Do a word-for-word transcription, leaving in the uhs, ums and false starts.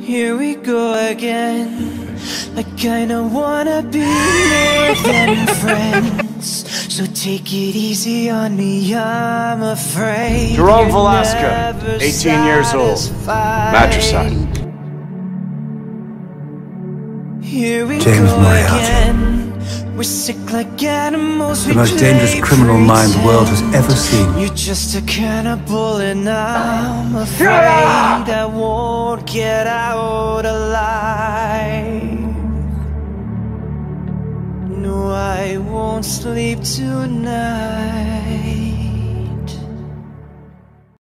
Here we go again. I kinda wanna be more than friends, so take it easy on me, I'm afraid. Jerome Valeska, eighteen years old, matricide. Here we James go Moriarty. again. We're sick like animals. The most dangerous criminal mind the world has ever seen. You're just a cannibal and I'm afraid I won't get out alive. No, I won't sleep tonight.